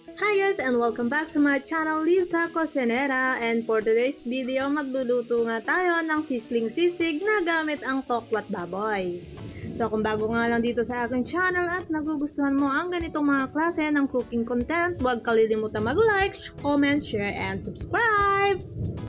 Hi guys and welcome back to my channel, Lisa Cosenera, and for today's video magluluto nga tayo ng sisling sisig na gamit ang tokwat baboy. So kung bago nga lang dito sa aking channel at nagugustuhan mo ang ganitong mga klase ng cooking content, huwag kalilimutan mag-like, comment, share, and subscribe!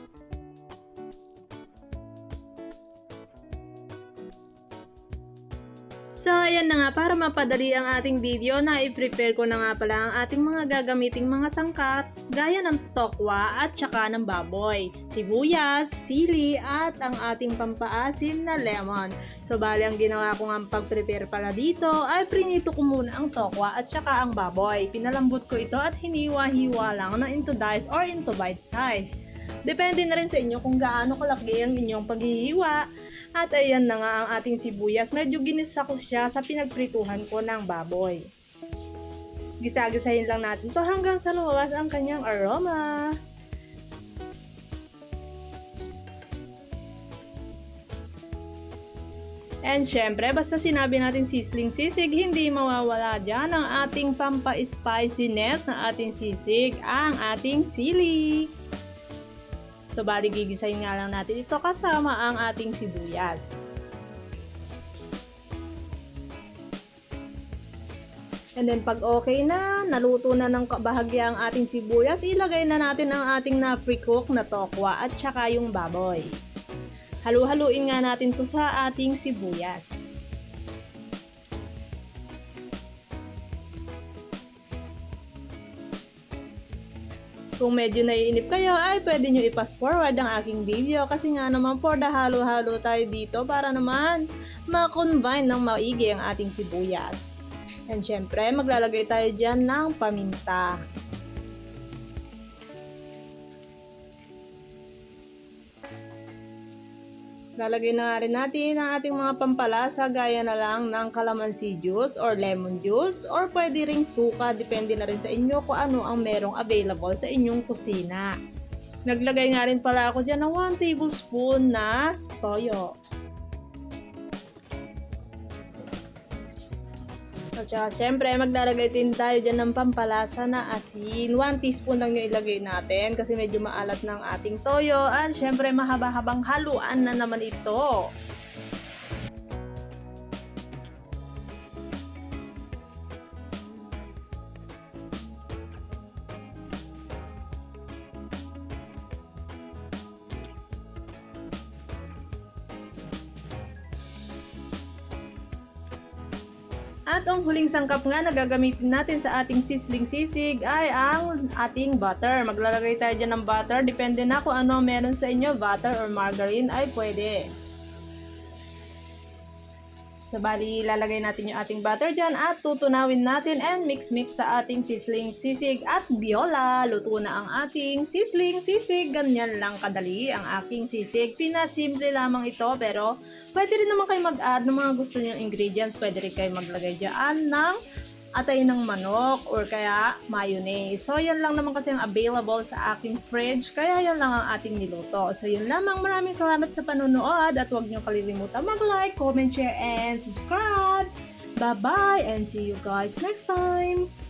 So, ayan na nga, para mapadali ang ating video na i-prepare ko na nga pala ang ating mga gagamiting mga sangkap gaya ng tokwa at saka ng baboy, sibuyas, sili at ang ating pampaasim na lemon. So, bali ang ginawa ko nga pag-prepare pala dito ay prinito ko muna ang tokwa at saka ang baboy. Pinalambot ko ito at hiniwa-hiwa lang na into dice or into bite size. Depende na rin sa inyo kung gaano kalaki ang inyong paghihiwa. At ayan na nga ang ating sibuyas. Medyo ginisa ko siya sa pinagprituhan ko ng baboy. Gisa-gisahin lang natin to hanggang sa lumabas ang kanyang aroma. And syempre, basta sinabi natin sisling sisig, hindi mawawala dyan ang ating pampa-spiciness na ating sisig, ang ating sili. So, bali gigisahin nga lang natin ito kasama ang ating sibuyas. And then, pag okay na, naluto na ng bahagya ang ating sibuyas, ilagay na natin ang ating na-pre-cook na tokwa at saka yung baboy. Halu-haluin nga natin to sa ating sibuyas. Kung medyo naiinip kayo ay pwede nyo i-pass forward ang aking video kasi nga naman for the halo-halo tayo dito para naman ma-combine ng maigi ang ating sibuyas. And syempre maglalagay tayo dyan ng paminta. Lalagay na rin natin ang ating mga pampalasa gaya na lang ng calamansi juice or lemon juice or pwede ring suka, depende na rin sa inyo kung ano ang merong available sa inyong kusina. Naglagay nga rin pala ako dyan ng 1 tablespoon na toyo. At saka syempre maglalagay din tayo dyan ng pampalasa na asin. 1 teaspoon lang yung ilagay natin kasi medyo maalat ng ating toyo. At syempre mahaba-habang haluan na naman ito. At ang huling sangkap nga na gagamitin natin sa ating sisling sisig ay ang ating butter. Maglalagay tayo dyan ng butter. Depende na kung ano meron sa inyo, butter or margarine ay pwede. So, bali, lalagay natin yung ating butter dyan at tutunawin natin and mix-mix sa ating sisling sisig at biola. Luto na ang ating sisling sisig. Ganyan lang kadali ang aking sisig. Pinasimple lamang ito pero pwede rin naman kayo mag-add ng mga gusto niyong ingredients. Pwede rin kayo maglagay dyan ng atay ng manok or kaya mayonnaise. So, yan lang naman kasi ang available sa aking fridge. Kaya yan lang ang ating niluto. So, yun lamang. Maraming salamat sa panunood at huwag niyo kalilimutan mag-like, comment, share, and subscribe. Bye-bye and see you guys next time!